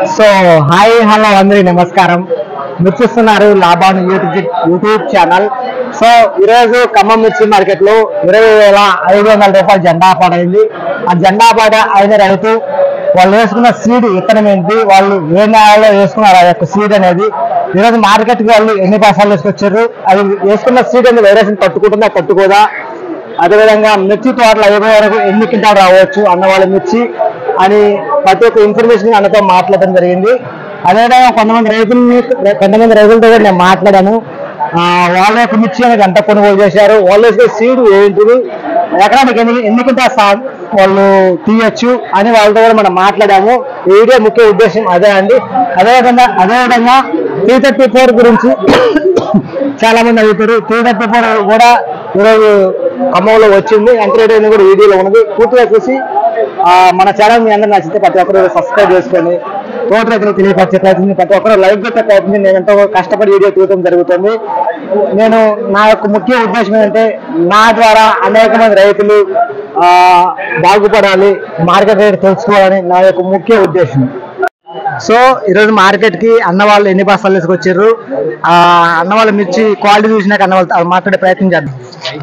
So hi hello అందరికి నమస్కారం. మీరు చూస్తున్నారు లాభాను యూట్యూబ్ ఛానల్. సో ఈరోజు ఖమ్మం మిర్చి మార్కెట్ లో 20,500 రూపాయలు జెండా పాడైంది. ఆ జెండా పాట అయిన రైతు వాళ్ళు వేసుకున్న సీడ్ విత్తనం ఏంటి, వాళ్ళు ఏ నెలలో వేసుకున్నారు ఆ యొక్క సీడ్ అనేది, ఈరోజు మార్కెట్కి వాళ్ళు ఎన్ని పైసలు వేసుకొచ్చారు, అది వేసుకున్న సీడ్ అనేది వైరస్ని తట్టుకుంటుందా తట్టుకోదా, అదేవిధంగా మిర్చి తోటలు అయిపోయే వరకు ఎన్ని క్వింటాలు రావచ్చు అన్న వాళ్ళ మిర్చి అని ప్రతి ఒక్క ఇన్ఫర్మేషన్ అన్నతో మాట్లాడడం జరిగింది. అదేవిధంగా కొంతమంది రైతులతో కూడా నేను మాట్లాడాను. వాళ్ళ యొక్క మిర్చి అనేది ఎంత కొనుగోలు చేశారు, వాళ్ళు వేసే సీడ్ ఏంటిది, ఎకరానికి ఎన్ని క్వింటాలు వాళ్ళు తీయచ్చు అని వాళ్ళతో కూడా మనం మాట్లాడాము. ఈ వీడియో ముఖ్య ఉద్దేశం అదే అండి. అదేవిధంగా 334 గురించి చాలా మంది అడుగుతారు. 334 కూడా ఈరోజు ఖమ్మంలో వచ్చింది. ఎంత రేట్ అయినా కూడా వీడియోలో ఉన్నది. పూర్తిగా చూసి మన ఛానల్ మీ అందరూ నచ్చితే ప్రతి ఒక్కరు సబ్స్క్రైబ్ చేసుకొని తోట రైతులు తెలియపరిచే ప్రయత్నం, ప్రతి ఒక్కరు లైక్ కొట్టే ప్రయత్నం నేను ఎంతో కష్టపడి వీడియో తీయడం జరుగుతుంది. నేను నా యొక్క ముఖ్య ఉద్దేశం ఏంటంటే నా ద్వారా అనేక మంది రైతులు బాగుపడాలి, మార్కెట్ రేట్ తెలుసుకోవాలని నా యొక్క ముఖ్య ఉద్దేశం. సో ఈరోజు మార్కెట్ కి అన్న వాళ్ళు ఎన్ని బస్తాలు తీసుకొచ్చారు, అన్న వాళ్ళ మిర్చి క్వాలిటీ చూసినాక అన్న వాళ్ళు మాట్లాడే ప్రయత్నం చేద్దాం.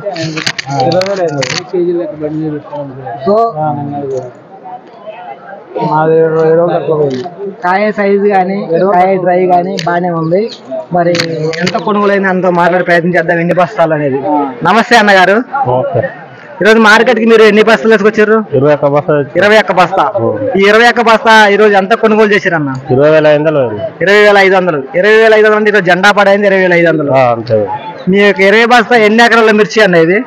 సో కాయ సైజు కానీ కాయ డ్రై కానీ బాగానే ఉంది. మరి ఎంత కొనుగోలైంది అంత మాట్లాడే ప్రయత్నం చేద్దాం ఎన్ని బస్తాలు అనేది. నమస్తే అన్నగారు. ఈరోజు మార్కెట్ కి మీరు ఎన్ని బస్తాలు వేసుకొచ్చారు? 21 బస్తా. 21 బస్తా. ఈ 21 బస్తా ఈరోజు ఎంత కొనుగోలు చేశారన్న? 20,500. 20,500. 20,500 ఈరోజు జెండా పడైంది 20,500. మీ యొక్క 20 బస్తా ఎన్ని ఎకరాల మిర్చి అన్న ఇది?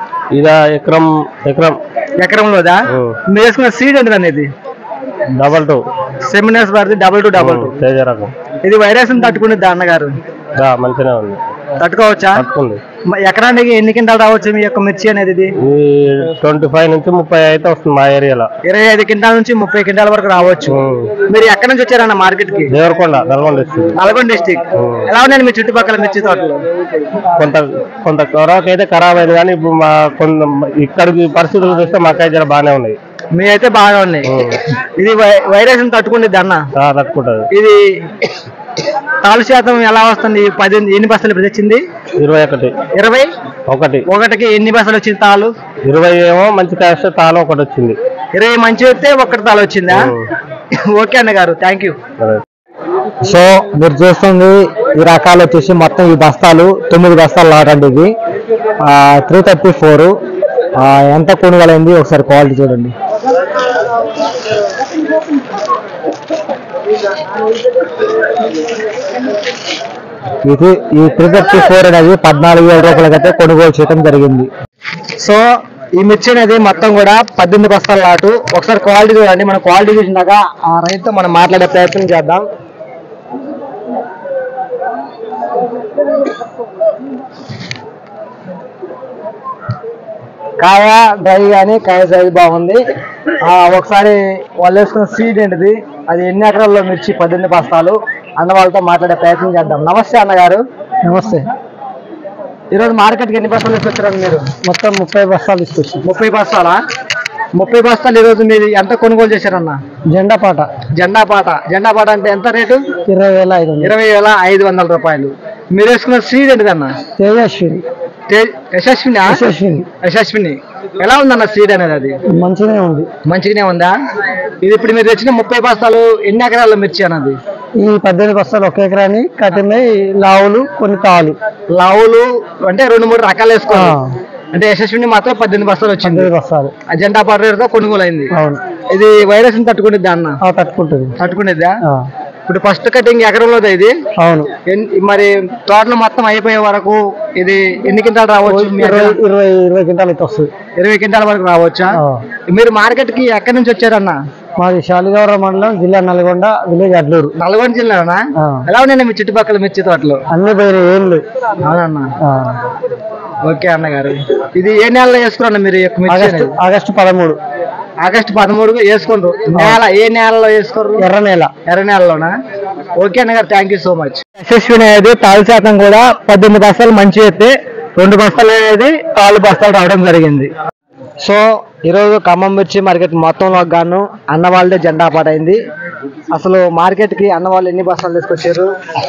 ఎకరంలోదా? మీరు వేసుకున్న సీడ్ ఏంటి అనేది? 22 సెమినర్స్ పడితే 22. ఇది వైరస్ తట్టుకునేది అన్నగారు? మంచిగా ఉంది. తట్టుకోవచ్చా? ఎకరానికి ఎన్ని క్వింటాలు రావచ్చు మీ యొక్క మిర్చి అనేది? ఇది 25 నుంచి 30 అయితే వస్తుంది మా ఏరియాలో. 25 క్వింటాల నుంచి 30 క్వింటాల వరకు రావచ్చు. మీరు ఎక్కడి నుంచి వచ్చారన్న మార్కెట్ కి? దేవరకొండ, నల్గొండ డిస్టిక్. ఎలా ఉన్నాయండి మీ చుట్టుపక్కల మిర్చి తోటలు? కొంత వరకు అయితే ఖరాబ్ అయింది, కానీ ఇప్పుడు మా ఇక్కడికి పరిస్థితులు చూస్తే మాకైతే బాగానే ఉన్నాయి. మీ అయితే బాగా ఉన్నాయి. ఇది వైరస్ తట్టుకుంటుంది అన్న? తట్టుకుంటుంది. ఇది తాలు శాతం ఎలా వస్తుంది? 10 ఎన్ని బస్తాలు ఇప్పుడు తెచ్చింది? 21కి ఎన్ని బస్తాలు వచ్చింది తాలు? 20 ఏమో మంచి కాస్ట్ తాలు ఒకటి వచ్చింది. 20 మంచి వస్తే ఒకటి తాలు వచ్చిందా? ఓకే అన్న గారు, థ్యాంక్ యూ. సో మీరు చూస్తుంది ఈ రకాలు వచ్చేసి మొత్తం ఈ బస్తాలు 9 బస్తాలు లాటండి. ఇది 334. ఎంత కొనుగోలైంది ఒకసారి క్వాలిటీ చూడండి. ఇది ఈ 334 అనేది 14,000 రూపాయలకైతే కొనుగోలు చేయడం జరిగింది. సో ఈ మిర్చి అనేది మొత్తం కూడా 18 బస్తాల లాటు. ఒకసారి క్వాలిటీ చూడండి. మనం క్వాలిటీ చూసినాక ఆ రైతుతో మనం మాట్లాడే ప్రయత్నం చేద్దాం. కాయ డ్రై కానీ కాయ సైజు బాగుంది. ఒకసారి వాళ్ళు వేసుకున్న సీడ్ ఏంటిది, అది ఎన్ని ఎకరాల్లో మిర్చి 18 బస్తాలు అన్న వాళ్ళతో మాట్లాడే ప్రయత్నం చేద్దాం. నమస్తే అన్నగారు. నమస్తే. ఈరోజు మార్కెట్కి ఎన్ని బస్తాలు తీసుకొచ్చారండి మీరు? మొత్తం 30 బస్తాలు తీసుకొచ్చారు. 30 బస్తాలా? 30 బస్తాలు ఈరోజు మీరు ఎంత కొనుగోలు చేశారన్న? జెండా పాట అంటే ఎంత రేటు? 20,500 రూపాయలు. మీరు వేసుకున్న సీడ్ ఏంటిదన్న? యశస్విని. ఎలా ఉందన్న సీడ్ అనేది? అది మంచిగానే ఉందా? ఇది ఇప్పుడు మీరు తెచ్చిన 30 బస్తాలు ఎన్ని ఎకరాల మిర్చి అన్నది? ఈ 18 బస్తాలు ఒక ఎకరాన్ని కట్టినాయి. లావులు కొన్ని తాలు. లావులు అంటే 2-3 రకాలు వేసుకోవాలి. అంటే యశస్విని మాత్రం 18 బస్తాలు వచ్చింది. జెండా పాటతో కొనుగోలు అయింది. ఇది వైరస్ తట్టుకునేది అన్న? తట్టుకునేదా? ఇప్పుడు ఫస్ట్ కటింగ్ ఎకరంలోదా ఇది? అవును. మరి తోటలు మొత్తం అయిపోయే వరకు ఇది ఎన్ని క్వింటాలు రావచ్చు? 20 క్వింటాలు అయితే వస్తుంది. 20 క్వింటాల వరకు రావచ్చా? మీరు మార్కెట్ కి ఎక్కడి నుంచి వచ్చారన్న? మాది శాలిగౌర మండలం, జిల్లా నల్గొండ, విలేజ్ అడ్లూరు. నల్గొండ జిల్లానా? ఎలా ఉన్నాయండి మీ చుట్టుపక్కల మిర్చి తోటలు? అన్ని పోయినాయి. ఏళ్ళు. అవునన్నా. ఓకే అన్నగారు. ఇది ఏ నెలలో వేసుకున్నా మీరు? ఆగస్టు 13. ఆగస్టు 13 వేసుకుంటారు. నేల ఏ నెలలో వేసుకోరు? ఎర్ర నేలలోనా? ఓకే అన్నగారు, thank you so much. Yashaswini అనేది తాలు శాతం కూడా 18 బస్తాలు మంచి అయితే 2 బస్తాలు అనేది 4 బస్తాలు రావడం జరిగింది. సో ఈరోజు ఖమ్మం మిర్చి మార్కెట్ మొత్తంలో గాను అన్న వాళ్ళదే జెండా పాటైంది. అసలు మార్కెట్కి అన్న వాళ్ళు ఎన్ని బస్తాలు తీసుకొచ్చారు,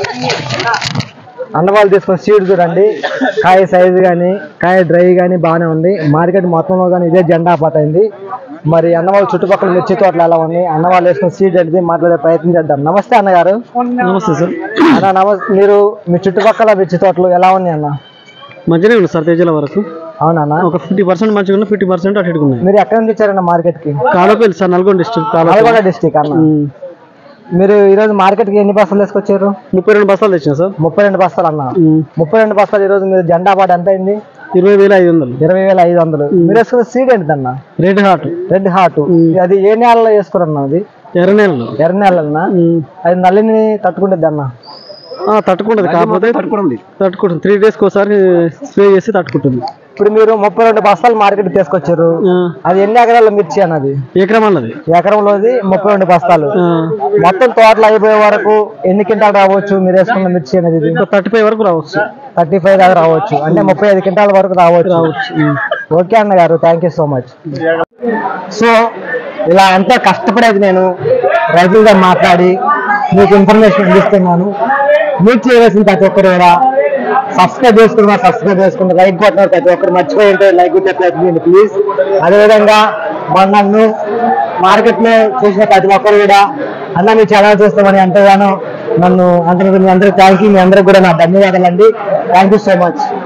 అన్న వాళ్ళు తీసుకొని సీడ్ చూడండి. కాయ సైజు కానీ కాయ డ్రై కానీ బాగానే ఉంది. మార్కెట్ మొత్తంలో కానీ ఇదే జెండా పాటైంది. మరి అన్న వాళ్ళు చుట్టుపక్కల మిర్చి తోటలు ఎలా ఉన్నాయి, అన్న వాళ్ళు వేసుకున్న సీడ్ అనేది మాట్లాడే ప్రయత్నం చేద్దాం. నమస్తే అన్నగారు. నమస్తే సార్. అన్న నమస్తే. మీరు మీ చుట్టుపక్కల మిర్చి తోటలు ఎలా ఉన్నాయి అన్న? మంచిగానే ఉంది సార్. తేజల వరకు అవునా? ఒక 50% మంచిగా ఉన్నాయి, 50% అటు ఇటుగా ఉన్నాయి. మీరు ఎక్కడ నుంచి వచ్చారన్న మార్కెట్ కి? Kalapalli sir, Nalgonda district. Nalgonda district అన్న. మీరు ఈ రోజు మార్కెట్ కి ఎన్ని బస్తాలు తీసుకొచ్చారు? 32 బస్తాలు తెచ్చిన సార్. 32 బస్తాలు అన్న. 32 బస్తాలు. ఈ రోజు మీరు జెండా పాట ఎంత అయింది? 20,500. 20,500. మీరు వేసుకున్న సీడ్ ఏంటిదన్న? Red heart. Red heart. అది ఏ నేలలో వేసుకురన్న? అది ఎర్ర నేలలో. ఎర్ర నేలన్నా? అది నల్లిని తట్టుకుంటుంది అన్న? తట్టుకుంటుంది, కాకపోతే తట్టుకుంటుంది. 3 daysకి ఒకసారి స్ప్రే చేసి తట్టుకుంటుంది. ఇప్పుడు మీరు 32 బస్తాలు మార్కెట్ తీసుకొచ్చారు. అది ఎన్ని ఎకరాల మిర్చి అన్నది? ఎకరం అన్నది. ఎకరంలోది 32 బస్తాలు. మొత్తం తోటలు అయిపోయే వరకు ఎన్ని క్వింటాలు రావచ్చు మీరు వేసుకున్న మిర్చి అనేది? 35 వరకు రావచ్చు. 35 దాకా రావచ్చు. అంటే 35 క్వింటాల వరకు రావచ్చు. ఓకే అన్నగారు, thank you so much. So ఇలా ఎంతో కష్టపడేది నేను రైతులతో మాట్లాడి మీకు ఇన్ఫర్మేషన్ అందిస్తున్నాను. మిర్చి వేసిన ప్రతి ఒక్కరు కూడా సబ్స్క్రైబ్ చేసుకున్న లైక్ కొట్టిన ప్రతి ఒక్కరు మర్చిపోయి లైక్ కొట్టేది ప్లీజ్. అదేవిధంగా నన్ను మార్కెట్లో చూసిన ప్రతి ఒక్కరు కూడా అన్న మీ ఛానల్ చూస్తామని ఎంతగానో నన్ను అందరికీ థ్యాంక్ యూ. మీ అందరికి కూడా నా ధన్యవాదాలు అండి. Thank you so much.